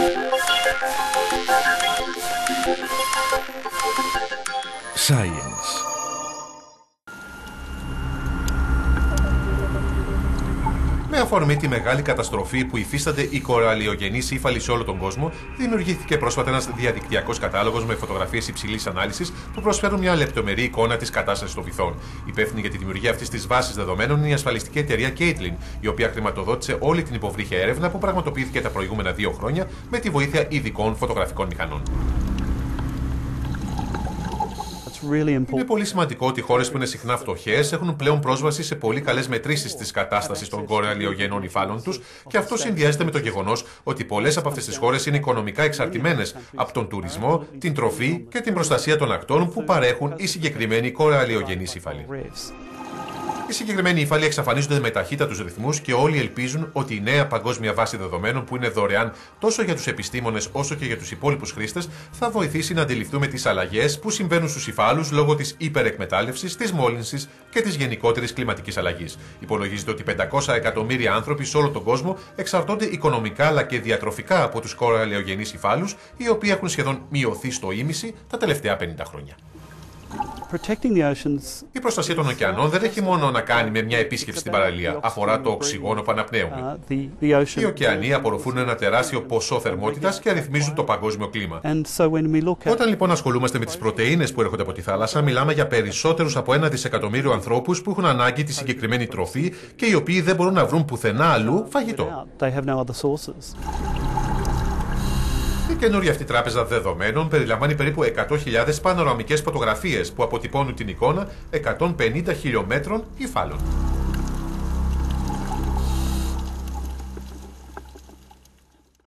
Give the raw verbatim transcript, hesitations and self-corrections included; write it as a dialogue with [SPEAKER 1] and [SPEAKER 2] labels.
[SPEAKER 1] Science.
[SPEAKER 2] Με αφορμή τη μεγάλη καταστροφή που υφίστανται οι κοραλιογενείς ύφαλοι σε όλο τον κόσμο, δημιουργήθηκε πρόσφατα ένας διαδικτυακός κατάλογος με φωτογραφίες υψηλής ανάλυσης που προσφέρουν μια λεπτομερή εικόνα της κατάστασης των βυθών. Υπεύθυνη για τη δημιουργία αυτής της βάσης δεδομένων είναι η ασφαλιστική εταιρεία Caitlin, η οποία χρηματοδότησε όλη την υποβρύχια έρευνα που πραγματοποιήθηκε τα προηγούμενα δύο χρόνια με τη βοήθεια ειδικών φωτογραφικών μηχανών. Είναι πολύ σημαντικό ότι οι χώρες που είναι συχνά φτωχές έχουν πλέον πρόσβαση σε πολύ καλές μετρήσεις της κατάστασης των κοραλιογενών υφάλων τους, και αυτό συνδυάζεται με το γεγονός ότι πολλές από αυτές τις χώρες είναι οικονομικά εξαρτημένες από τον τουρισμό, την τροφή και την προστασία των ακτών που παρέχουν οι συγκεκριμένοι κοραλιογενείς υφάλοι. Οι συγκεκριμένοι υφάλοι εξαφανίζονται με ταχύτατους ρυθμούς και όλοι ελπίζουν ότι η νέα παγκόσμια βάση δεδομένων, που είναι δωρεάν τόσο για τους επιστήμονες όσο και για τους υπόλοιπους χρήστες, θα βοηθήσει να αντιληφθούμε τις αλλαγές που συμβαίνουν στους υφάλους λόγω της υπερεκμετάλλευσης, της μόλυνσης και της γενικότερης κλιματικής αλλαγής. Υπολογίζεται ότι πεντακόσια εκατομμύρια άνθρωποι σε όλο τον κόσμο εξαρτώνται οικονομικά αλλά και διατροφικά από τους κοραλιογενείς υφάλους, οι οποίοι έχουν σχεδόν μειωθεί στο ίμιση τα τελευταία πενήντα χρόνια. Η προστασία των ωκεανών δεν έχει μόνο να κάνει με μια επίσκεψη στην παραλία. Αφορά το οξυγόνο που αναπνέουμε. Οι ωκεανοί απορροφούν ένα τεράστιο ποσό θερμότητας και αριθμίζουν το παγκόσμιο κλίμα. Όταν λοιπόν ασχολούμαστε με τις πρωτεΐνες που έρχονται από τη θάλασσα, μιλάμε για περισσότερους από ένα δισεκατομμύριο ανθρώπους που έχουν ανάγκη τη συγκεκριμένη τροφή και οι οποίοι δεν μπορούν να βρουν πουθενά αλλού φαγητό. Η καινούργια αυτή τράπεζα δεδομένων περιλαμβάνει περίπου εκατό χιλιάδες πανοραμικές φωτογραφίες που αποτυπώνουν την εικόνα εκατόν πενήντα χιλιομέτρων υφάλων.